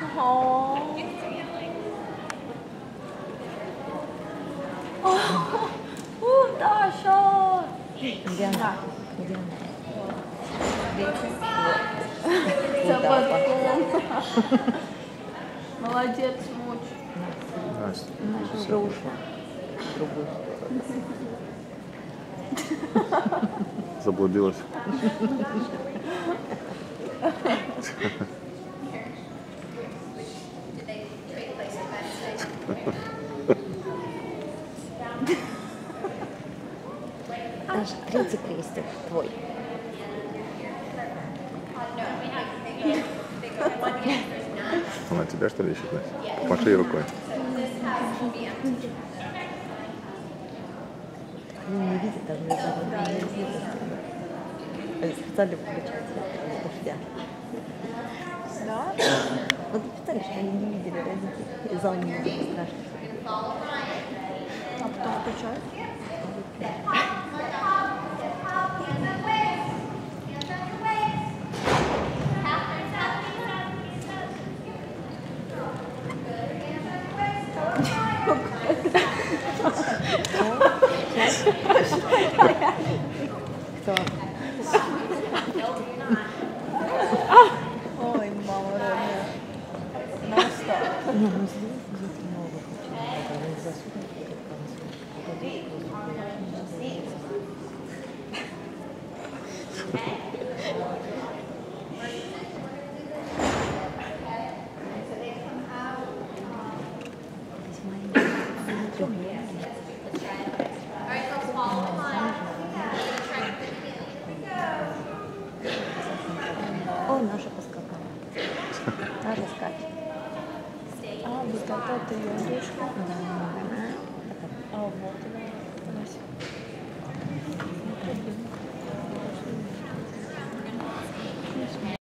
Ồ. Даша! Где она? Где она? За подком. Молодец, Муч. Настя, Наша уже ушла. В другую сторону. заблудилась. Даша, третий крестик твой. Она тебя, что ли, ищет, Настя? Маши ей рукой. Ну, не видит, даже не видит. Они специально включают свет дождя. Да? Вот ты представляешь, что они не видели родители. И зал не видели, страшно. А потом включают? Кто? Ой, мама родная. Настя. Не, ну здесь дети много очень много. Они засунут Ой, наша поскакала. Наша скачет. А, вот это ты ее дочка? Да. А вот она.